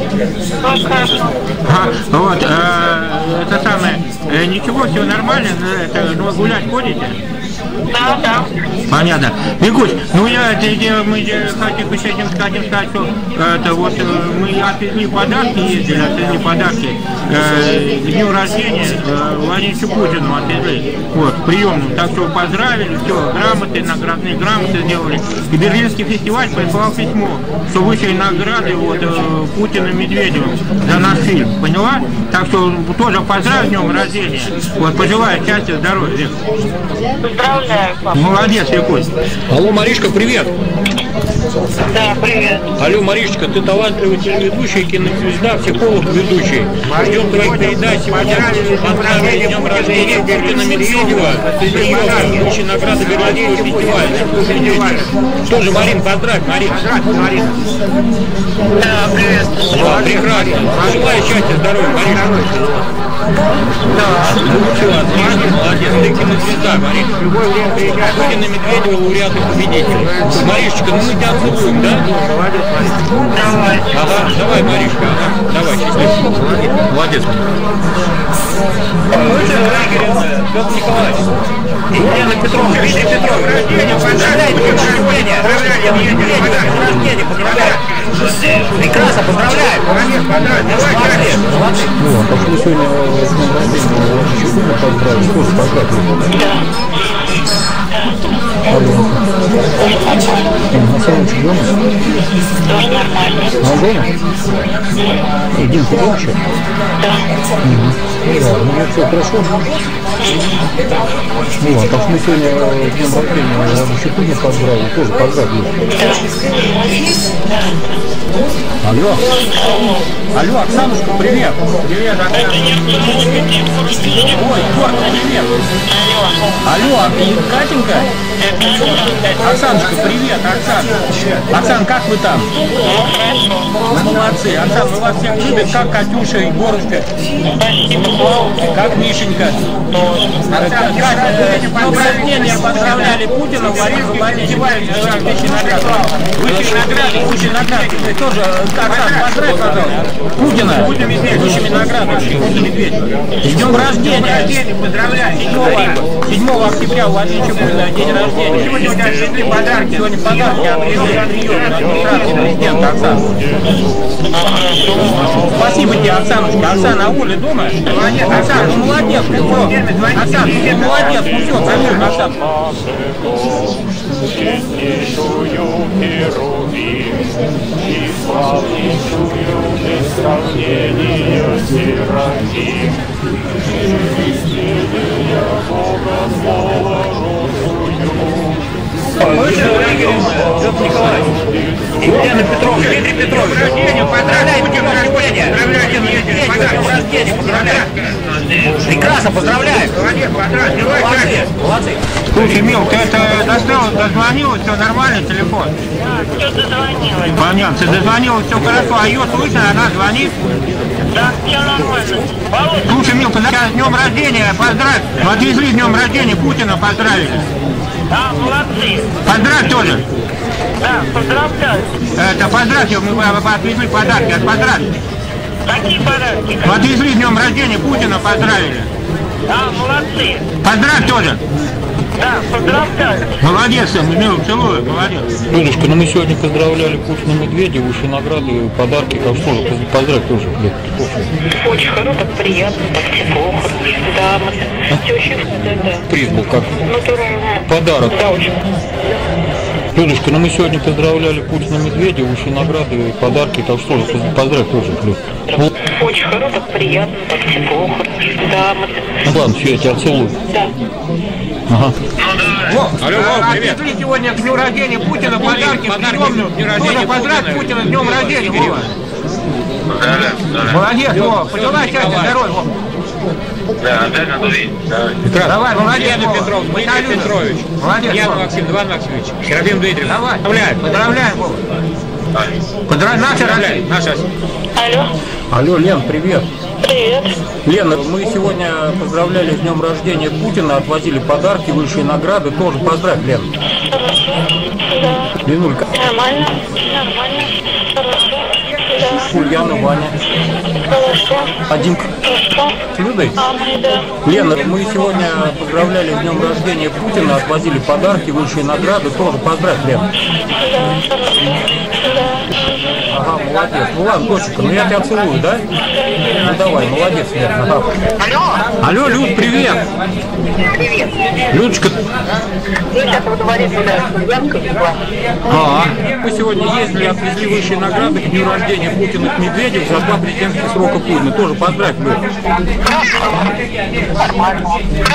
А, вот, э, это самое, э, ничего, все нормально, это, ну, гулять ходите? Да, да. Понятно. Викусь, ну я, это, мы хотим с этим хотим сказать, что это вот мы отвезли подарки, ездили, отвезли подарки э, к дню рождения э, Владимиру Путину отвезли, вот, приемную. Так что поздравили, все, грамоты, наградные грамоты сделали. И Берлинский фестиваль прислал письмо, что вышли награды вот, э, Путину и Медведеву за наш фильм, поняла? Так что тоже поздравь с днем рождения, вот, пожелаю счастья, здоровья. Поздравляю. Молодец, Викусь. Алло, Маришка, привет. Да, привет. Алло, Маришечка, ты талантливый телеведущий, кинозвезда, психолог, ведущий. Ждем твоих передач сегодня. Поздравляю с днем рождения Путина, Медведева, получи награды Берлинского фестиваля. Что же, Марин, поздравь, Марин. Марин. Да, привет. Да, прекрасно. Желаю счастья, здоровья, Марин. Да. Все, отлично, молодец, ты кинозвезда, Марин. Путина, Медведева, лауреаты, победители. Маришечка, ну мы тебя целуем, да? Давай. Ага, давай, Маришка, ага. Давай, счастливо. Молодец. Петр Николаевич. Елена Петровна, Дмитрий Петров, рождение, поздравляйте, рождение, рождение, поздравляю. Прекрасно, поздравляю. Молодец, поздравляю. Молодец. Молодец. Ну, а пошли сегодня с днем рождения Чукуна поздравить, тоже поздравить. Алло. На самом деле дома? Тоже нормально. На дома? И Дим, ты дома еще? Да. Угу. Ну да, ну все хорошо. Ну ладно, так что мы сегодня с днем рождения Чукуна поздравили, тоже поздравили. Алло. Алло, Оксанушка, привет. Привет, Оксана. Ой, Егорка, привет. Алло, а ты Катенька? Оксанушка, привет, Оксана. Оксан, как вы там? Ну, молодцы. Оксан, мы вас всех любим, как Катюша, Егорушка. Как Мишенька. Оксан, Катя, с днем рождения поздравляли Путина, Борис Фестиваль, высшие награды. Высшие награды, высшие награды. Тоже, Оксан, поздравь, пожалуйста. Путина, высшими наградами, Путина Медведева. С днем рождения. Поздравляю. седьмого октября у Владимира Путина день рождения. Сегодня у тебя отвезли подарки. Сегодня подарки отвезли от администрации президента, Оксана. Спасибо тебе, Оксанушка. Оксана, а Оля дома? Молодец, Оксана, ну молодец, ну все. Оксана, ну молодец, ну все, проверь, Оксана. И славнейшую без сравнения Серафим, истинная Бога слава росую. Петр Николаевич. Елена Петровна, Дмитрий Петров, рождение, поздравляем, днем рождения. Поздравляем, рождение, поздравляем. Прекрасно, поздравляю. Молодец, поздравляю. Молодец, молодцы. Слушай, Мил, ты это достал, дозвонилась, все нормально, телефон? Все дозвонилась. Понятно, ты дозвонилась, все хорошо, а ее слышно, она звонит? Да, все нормально. Слушай, Мил, поздравляю, с днем рождения, поздравь. Отвезли с днем рождения Путина, поздравили. Да, молодцы. Поздравь тоже. Да, поздравляю. Это поздравьте, мы отвезли подарки, от поздравь. Какие подарки? Отвезли с днем рождения Путина, поздравили. Да, молодцы. Поздравь тоже. Да, поздравляю. Молодец, Мил, целую, молодец. Дедушка, ну мы сегодня поздравляли Путина и Медведева, высшие награды, подарки, как что, поздравь тоже. Очень хорошо, так приятно, так тепло, да, мы все очень, да, да. Приз был как? Натурально. Подарок. Да, очень. Дедушка, ну мы сегодня поздравляли Путина и Медведева, высшие награды, подарки, так что, поздравь тоже. Очень хорошо, так приятно, так тепло, хорошо. Да, мы... Ну ладно, все, я тебя целую. Да. Ага. Во, алло, Вов, привет. Отвезли сегодня к дню рождения Путина подарки, приемную. Тоже поздравить Путина с днем рождения, Вова. Молодец, Вова, пожелай счастья, здоровья, Вова. Да, обязательно туда. Давай, молодец, Яна Вова. Петров, Дмитрий Петрович. Молодец, Яна Вова. Максим, Иван Максимович. Серафим Дмитриевич. Давай, Поздравляем. поздравляем, Вова. Поздравляем, наша Россия. Наша Россия. Алло, Алло, Лен, привет. привет. Лена, мы сегодня поздравляли с днем рождения Путина, отвозили подарки, высшие награды. Тоже поздравь, Лен. Хорошо. Да. Ленулька, Нормально, нормально. Хорошо. Да. Ульяна, Ваня, Хорошо. а Димка Хорошо. с Людой. А мы, да. Лена, мы сегодня поздравляли с днем рождения Путина, отвозили подарки, высшие награды. Тоже поздравь, Лен. Да, хорошо. Да. Ага, молодец. Ну ладно, дочка, ну я тебя целую, да? Ну давай, молодец, Лен. Ага. Алло. Алло, Люд, привет. Привет. Людочка. Мы сейчас во дворе гуляем с Ульянкой. А, мы сегодня ездили, отвезли высшие награды к дню рождения Путина к Медведеву за два президентских срока Путина. Тоже поздравь, Люд. Нормально.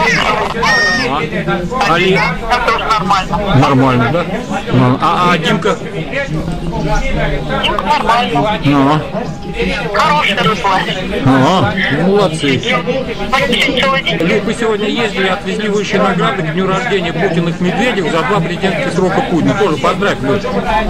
А, Али... Там тоже нормально. Нормально, да? Ну, а, а Димка? Нормально. Ну, Хороший росла. ага, молодцы. Почти целый день. Люд, мы сегодня ездили, отвезли высшие награды к дню рождения Путина к Медведеву за два президентских срока Путина. Тоже поздравь, Люд.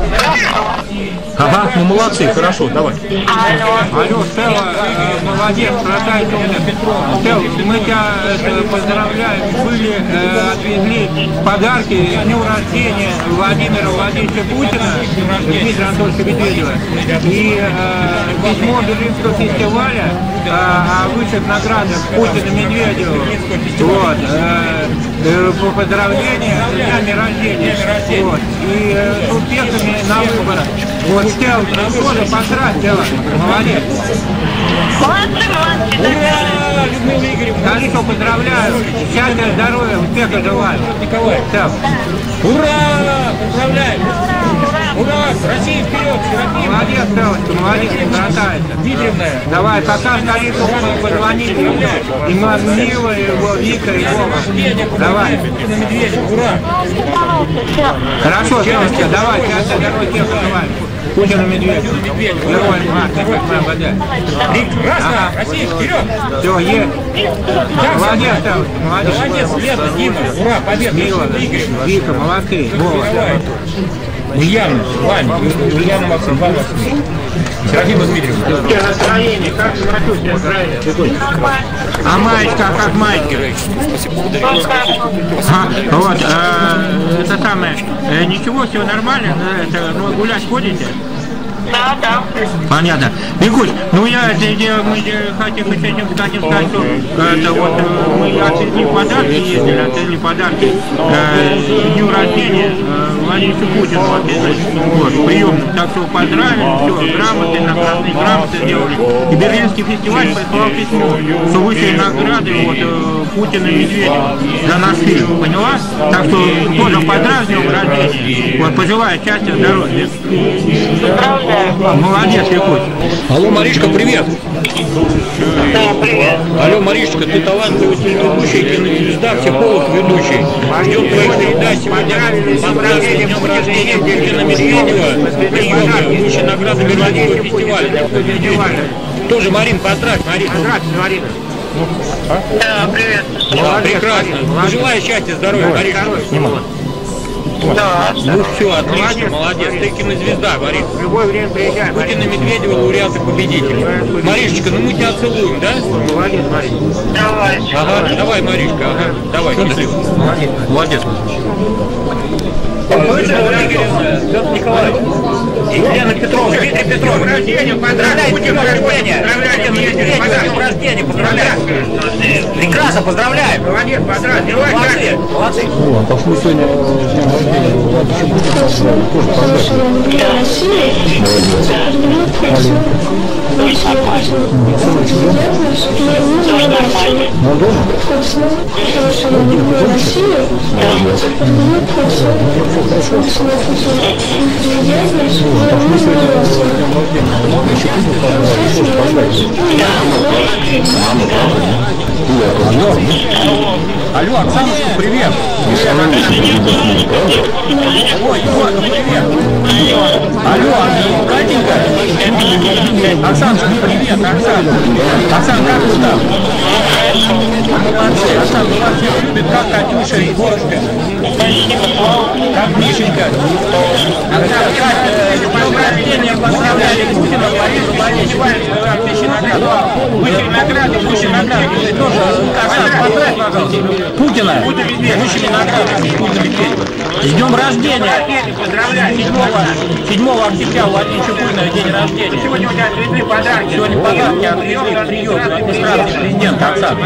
Ага, ну молодцы, хорошо, давай. Алло. Алло, Стелла, э, молодец, красавица у меня Петрова. Стелла, мы тебя это, поздравляем, были, э, отвезли подарки к дню рождения Владимира Владимировича Путина, Дмитрия Анатольевича Медведева, и э, письмо Берлинского фестиваля э, о высших наградах Путина Медведеву. Вот, э, э, по поздравлению с днями рождения. Вот, и э, с успехами на выборах. Вот, Стелла, тоже поздравь, Стелла, молодец. Молодцы, молодцы. Ура, Людмила Игоревна. Скажи, что поздравляю, счастья, здоровья, успеха желаю. Николай. Стелла. Ура! Поздравляем! Ура! Россия вперед! Серафим! Молодец, Стеллочка, молодец, красавица. Дмитриевна! Давай, пока столицу позвонить, и Мила, и его, Вика, и Вова. Давай. На Медведев! Ура! Хорошо, Стеллочка, давай, счастья, здоровья, всех пожелаем. Путину Медведеву. Герой Марка, МВД. Прекрасно! Россия вперед! Все, есть. Молодец, Стеллочка, молодец. Молодец, Лена, Дима! Ура! Победа! Мила, Вика, молодцы. Вова. Ульяна, Ваня, Ульяна Максим, Иван Максим. Серафима Дмитриевна. Настроение, как ты настроение? А маечка, как маечка? А, вот, э, это самое, э, ничего, все нормально, э, это, ну, гулять ходите? Да, да. Понятно. Викусь, ну я это, я, мы э, хотим с этим, кстати, сказать, что э, это вот э, мы отвезли подарки, ездили, отвезли подарки э, к дню рождения э, Владимиру Путину, вот, и, значит, вот, приемным. Так что поздравили, все, грамоты, наградные грамоты сделали. И Берлинский фестиваль прислал письмо, что высшие награды вот, э, Путина и Медведева за наш фильм, поняла? Так что тоже поздравь с днем рождения, вот, пожелаю счастья, здоровья. Молодец, Викусь. Алло, Маришка, привет. Да, привет. Алло, Маришка, ты талантливый телеведущий, кинозвезда, психолог, ведущий. Ждем твоих передач сегодня. Поздравляем с днем рождения Путина Медведева. Приемы, высшие награды Берлинского фестиваля. Тоже, Марин, поздравь, Марин. Поздравь, Марина. Да, привет. Да, прекрасно. Пожелаю счастья, здоровья, Маришка. Да. Ну все, отлично, молодец. Ты кинозвезда, Марин. В любое время приезжай, Путина Медведева, лауреаты победители. Маришечка, ну мы тебя целуем, да? Молодец, Марин. Давай. Ага, давай, Маришка, ага. Давай, счастливо. Молодец. Молодец. Петр Николаевич, Елена Петровна, Дмитрий Петрович. Рождение, поздравляю, Путин рождения. Поздравляем, рождения, поздравляем. Прекрасно, поздравляем. Молодец, поздравь, герой, Молодцы, молодцы. Ну, а пошли сегодня с днем рождения Владимира Путина поздравили. Тоже поздравили. Молодец. Алина. уже нормально. Алло, Оксанушка, привет! Ой, вот, привет! Алло, Катенька! Оксанушка, привет, Оксана! Оксан, как ты там? Молодцы, Оксан, молодцы, любит, как Катюша и Борушка. Как Мишенька. Оксан, Катя, с днем рождения поздравляли Путина, Борису Борисовичу, тысячи наград. Выше награды, выше награды. Тоже, Оксан, поздравь, пожалуйста. Путина, выше награды. С днем рождения! Поздравляю! седьмого октября у Владимира Чуприна день рождения. Сегодня у тебя отвезли подарки. Сегодня подарки отвезли, прием администрации президента, Оксана.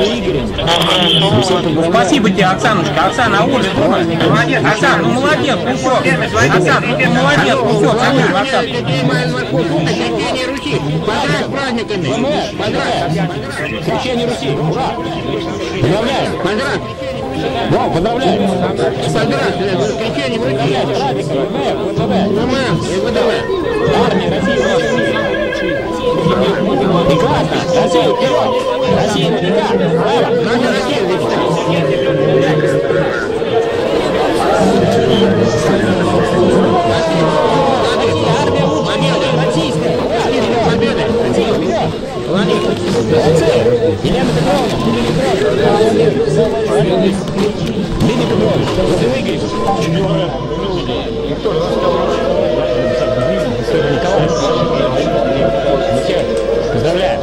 Спасибо тебе, Оксаночка. Оксана, а Оля дома? Молодец. Оксан, ну молодец, пусок. Оксан, ну ты молодец, пусок. Оксан. Крещение Руси. Поздравь с праздниками. Поздравь. Крещение Руси. Ура. Поздравляем. Поздравь. Да, поздравляем. Поздравь. Крещение Руси. Армия России. Прекрасно. Россия вперед. Россия вперед. Наша Россия победа российская. Победа. Россия вперед. Елена Петровна, Лидия Петровна, ты выиграешь. Поздравляю.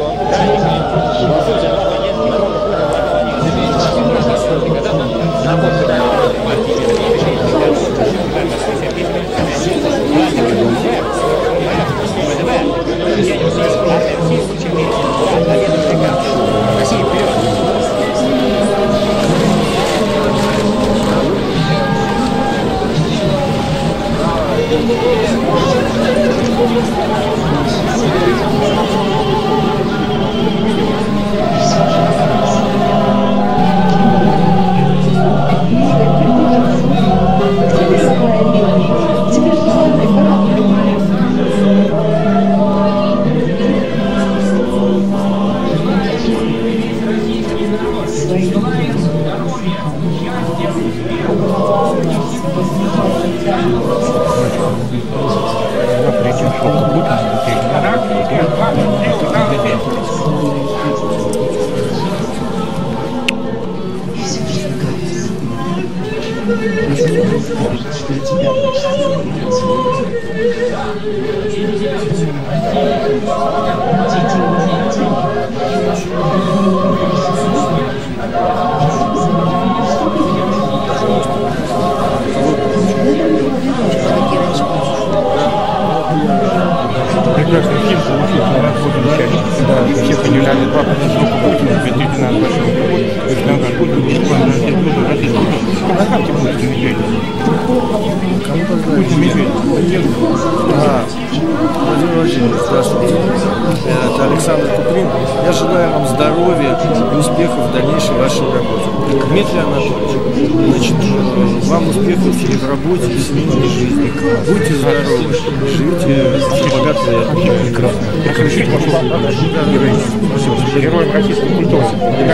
Прекрасный фильм получился на расходе части. Да, все понимали два потенциала Путина в две тысячи двенадцатом году. То есть надо Путин будет план российский. Фотографии Путин Медведев. Путин Медведев. Владимир Владимирович, здравствуйте. Это Александр Куприн. Я желаю вам здоровья и успехов в дальнейшей вашей работе. Дмитрий Анатольевич, значит, вам успехов и в работе, и в семейной жизни. Будьте здоровы, живите богато и прекрасно. Героем российской культуры.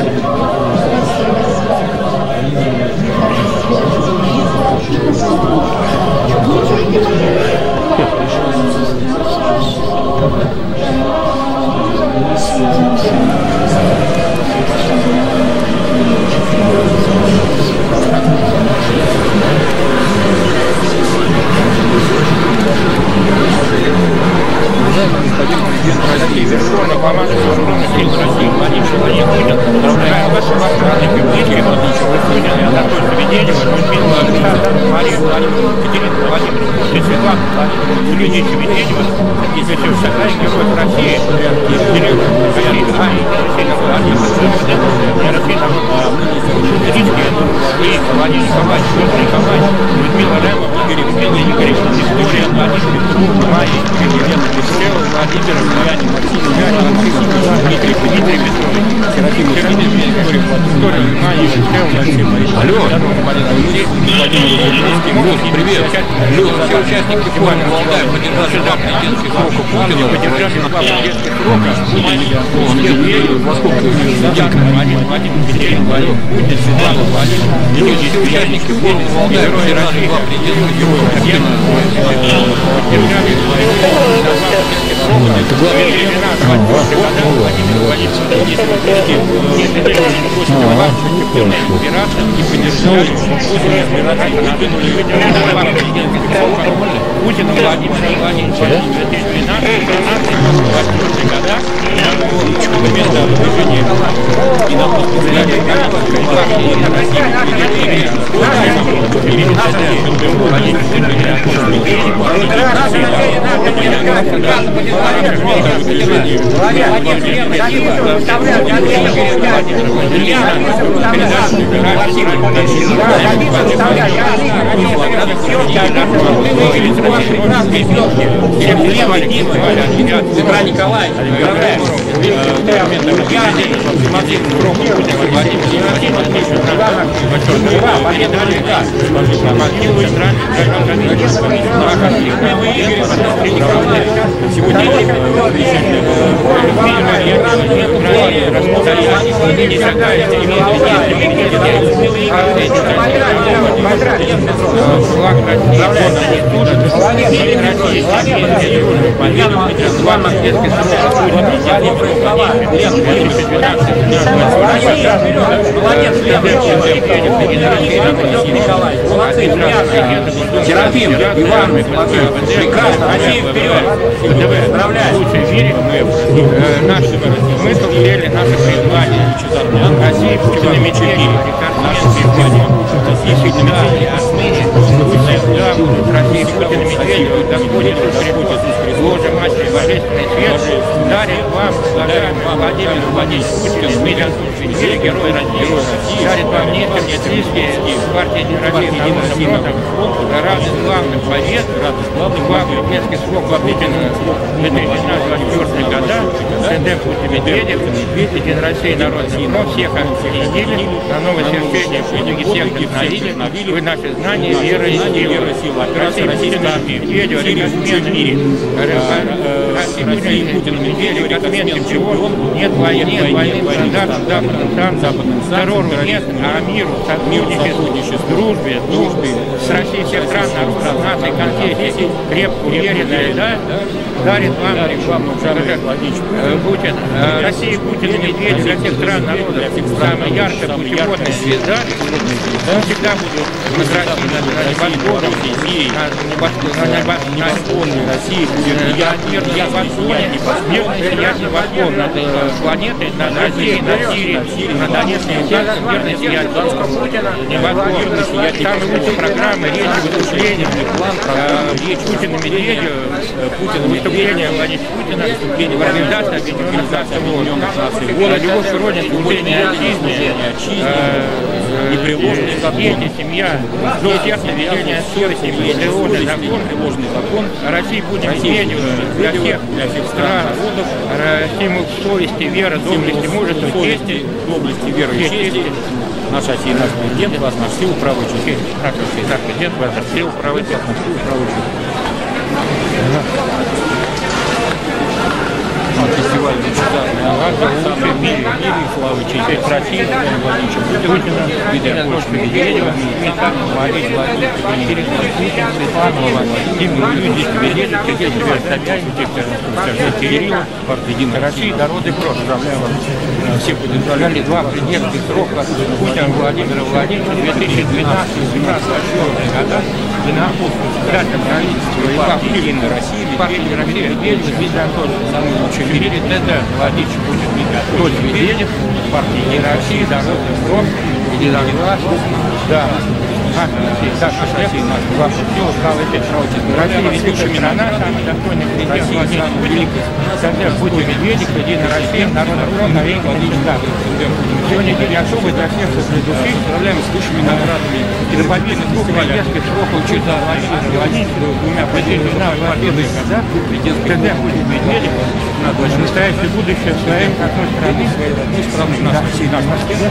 Господин президент России, верховный командующий вооруженных сил России, Владимир Владимирович Путин, поздравляю ваших праздников Дмитрия Владимировича Путина, Анатолия Сведенева, Людмила Александра, Марию Владимировну, Екатерину Владимировну Путин, Светлану Владимировну, Людмилу Сведенева, если все шагай, герой России, Екатерину Владимировну, а и Россия Владимировна, Россия Владимировна, вы, Владимир Николаевич, Петр Николаевич, Людмила Лямова, Игорь Людмила Игоревна, Виктория, Владимир Петров, Майя, Елена Пестрела, Владимир Яне, Максим Яне, Дмитрий Дмитрий Петрович, Серафим Серафим Виктория, Виктория, Майя, Пестрела, Максим, алло, Марина Алексей, Владимир Владимировский, Люд, привет, Люд, все участники форума Валдай поддержали два президентских срока Путина, поддержали два президентских срока Путина, во сколько? Владимир Петров, Владимир Путин, Светлана Владимир, участники форума Валдай поддержали два президентских героя Путина, поддержали это главное. Путина Владимира Владимировича в две тысячи двенадцатом-две тысячи двадцатом годах документа о движении и на поступление Петра Николаевича, Серафим, Иван, прекрасно, Россия вперед! Поздравляю! В лучшем мире мы, наш смысл, цели, наше призвание. Россия, Путин и Медведев, действительно, Россия, Путин и Медведев, Господь Иисус Христос, Божья Матерь, Божественный свет, дарит вам, уважаемый Владимир Владимирович Путин, Миллион Медведев, герой России, дарит вам несколько списки партии России Народного фронта, радость главных побед, два президентских срока Путина две тысячи двадцать четвёртого года, СНД Путин Медведев, День России Народный фронт, всех объединили, на новое свершение подвиги всех вдохновили, вы наши знания, вера и сила. Россия Путин Медведев, рекомендуем в мире. Россия Путин Медведев, документов чего? Нет войны, войны, стандартам, западным, террору нет, а миру, сотрудничеству, дружбе, дружбе, с Россией всех стран, народов, наций, конфессий, крепко уверенная, да, дарит вам, Путин, Россия, Путин и Медведев для всех стран, народов, самая яркая путеводная звезда, он всегда будет над Россией, над небосклоном, на небосклоне России будет мир небосклон, мир небосклон над планетой, над Россией, над Сирией, над Донецким сердцем, мирное сиятельство Путина, небосклон, самые лучшие программы, речи, выступления, речь Путина и Медведева, Путин, выступление Владимира Путина, выступление в Организации Объединенных Наций, Любовь к Родине, служение отчизне, непреложные дети, семья, честное ведение совести, непреложный закон, непреложный закон, Россия Путин Медведева для всех, для всех стран, стимул совести, веры, доблести, мужества, чести, доблести, веры и чести. Наш Россия, наш президент, вас наш сил правой чести. Наш президент, вас наш сил правой чести. Фестиваль легендарный «Агата», лучший в мире, в мире, славы, честь России, Владимира Владимировича Путина, Видя Польша Медведева, Михаил, Владимир Владимирович, Путин, Светлана, Владимир, Люди, Медведев, Сергей Собянин, Сергей Кириллов, партия «Единая Россия», народы прочь. Поздравляю вас. Все поддержали два президентских срока Путина Владимира Владимировича две тысячи двенадцатого-две тысячи двадцатого года. Вы на пятом правительстве и партии «Единая Россия», партии России, Медведев, Дмитрий Анатольевич, самый лучший в мире, ТД, Владимир Путин, Толь Медведев, партия «Единая Россия», Народный фронт, Единая власть, да. наша Россия, наша Россия, наша все, слава Россия, ведущими на нас, самый достойный президент Владимир Великий, Владимир Путин Медведев, Единая Россия, Народный фронт, навеки Владимир Владимирович. Сегодня день особый для всех среди души, поздравляем с высшими наградами и на победы двух президентских сроков учителя Владимира Владимировича, двумя победами на победы и когда президент Путин Медведев, настоящее будущее своей одной страны, мы страны, наша Россия, наша Россия.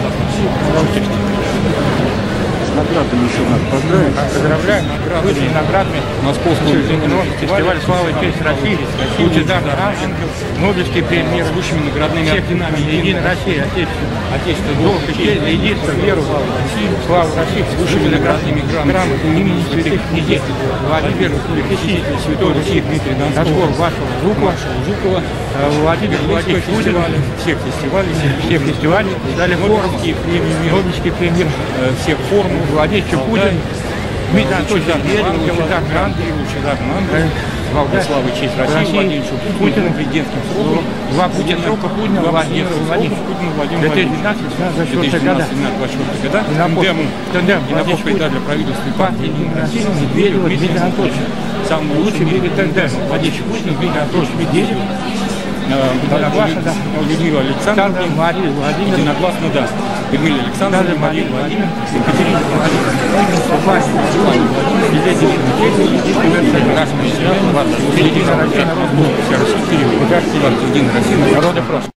Наградами еще надо поздравить. Поздравляем, высшими наградами Московского фестиваля «Слава и честь России», лучезарный ангел, Нобелевские премии, высшими наградными орденами «Единая Россия», Отечество, долг и честь, единство, веру, славу России, с высшими наградными грамотами имени святых князей Владимир Святитель, Святой Руси Дмитрий Донского, вашего Жукова, Жукова, Владимир Владимирович Путин, всех фестивалей, всех фестивалей, дали Нобелевские премии, Нобелевские премии, всех формул, Владимир Путин, Дмитрий Анатольевич Медведев, лучезарный ангел, лучезарный ангел, слава и честь России, Владимир Путин, президентским сроком, два Путина срока Путина, Владимир Владимирович Путин, Владимир две тысячи двенадцатый-две тысячи двадцать четвёртый года, тандем Единоборской для правительственной партии Единая Россия, Медведев, Дмитрий Анатольевич, самый лучший в мире тандем, Владимир Путин, Дмитрий Анатольевич Медведев, единогласно, да, Людмила Александровна, Мария Владимировна, единогласно, да, Людмила Александровна, Мария Владимировна, Екатерина Владимировна, Согласие, Единая Россия, Народный фронт, Единая Россия, Народный фронт.